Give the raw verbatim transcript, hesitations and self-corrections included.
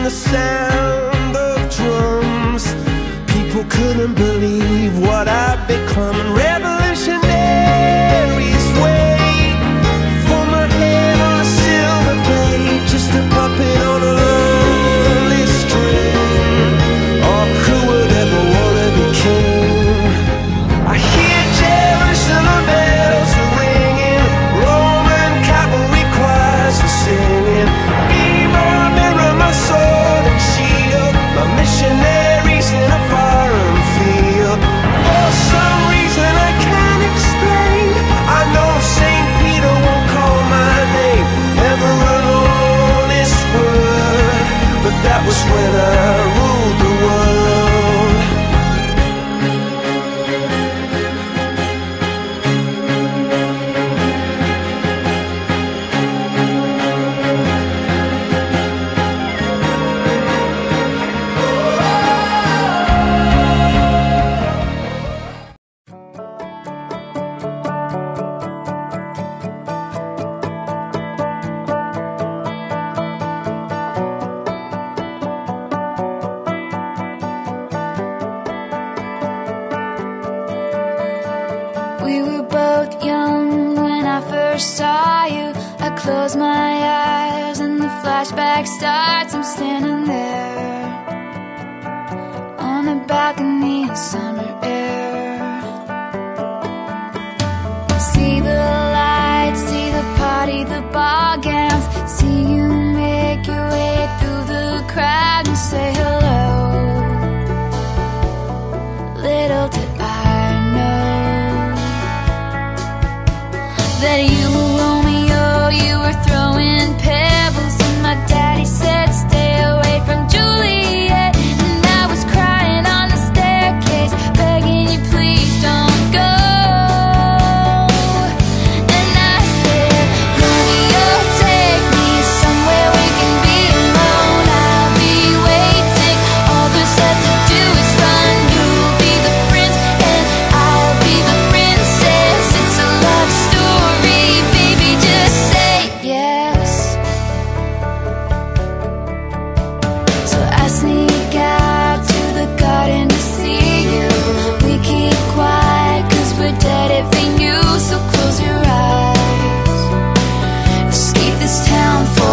the sound of drums. People couldn't believe what I'd become. And revolutionaries wait for my head on a silver plate, just a puppet on a lonely string. Oh, who would ever wanna be king? I hear Jerusalem bells are ringing, Roman cavalry choirs are singing. Be my mirror, my sword and shield, my missionaries in a foreign field. For some reason I can't explain, I know Saint Peter won't call my name ever alone this word, but that was when I ruled the world. We were both young when I first saw you. I close my eyes and the flashback starts. I'm standing there on a balcony in summer air. See the lights, see the party, the ball gowns. See you make your way through the crowd and say hello. Little did I know that you were Romeo, you were throwing pebbles, and my daddy said stay away from Juliet. And I was crying on the staircase, begging you please don't go. And I said, Romeo, take me somewhere we can be alone. I'll be waiting, all there's left to do is run. You'll be the prince and I'll be the princess. It's a love story, baby, just say yes. So I sneak out to the garden to see you. We keep quiet cause we're dead if they knew. So close your eyes, escape this town for